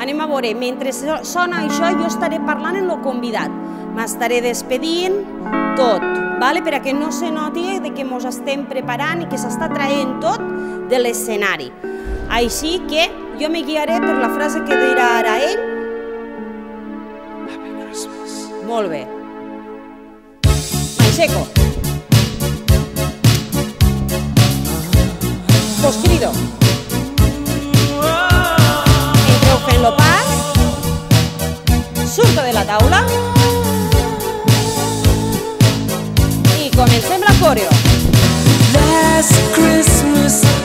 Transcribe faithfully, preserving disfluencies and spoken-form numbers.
Anem a veure, mentre sona això jo estaré parlant amb el convidat. M'estaré despedint tot, perquè no se noti que ens estem preparant i que s'està traient tot de l'escenari. Així que jo me guiaré per la frase que dirà ara ell. Happy Christmas. Molt bé. M'aixeco. Pues crido. Entreu fent-lo pas. Surto de la taula. I comencem la coreo. Last Christmas